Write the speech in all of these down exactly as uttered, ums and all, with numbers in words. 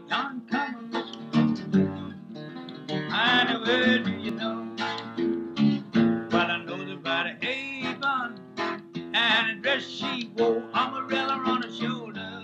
John come and a word do you know? Well, I know about a Avon and a dress she wore, umbrella on her shoulder.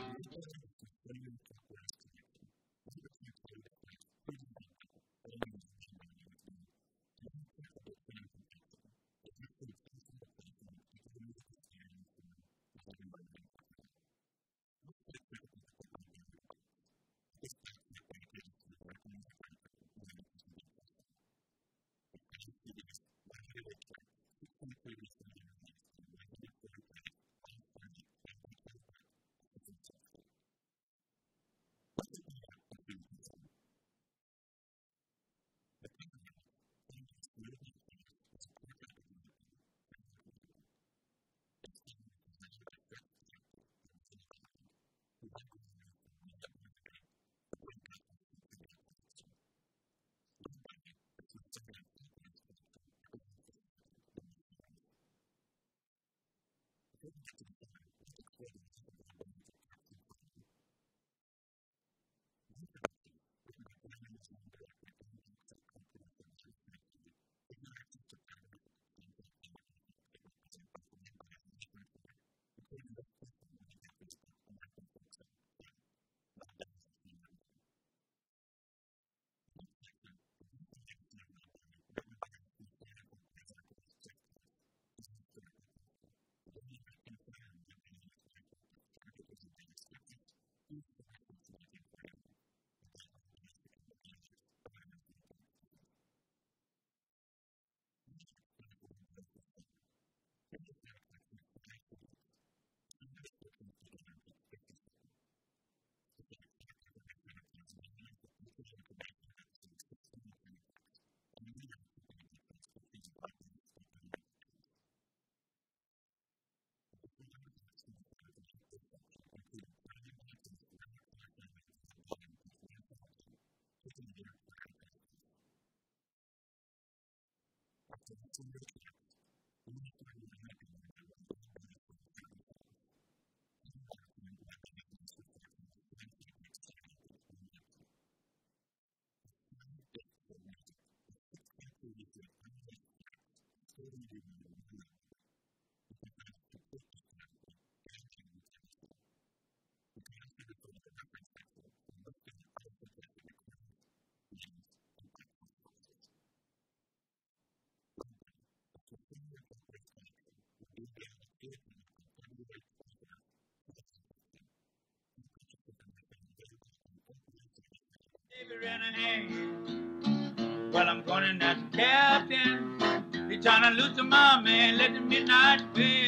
Well, I'm going as a captain. They trying to lose to my man, let the midnight queen.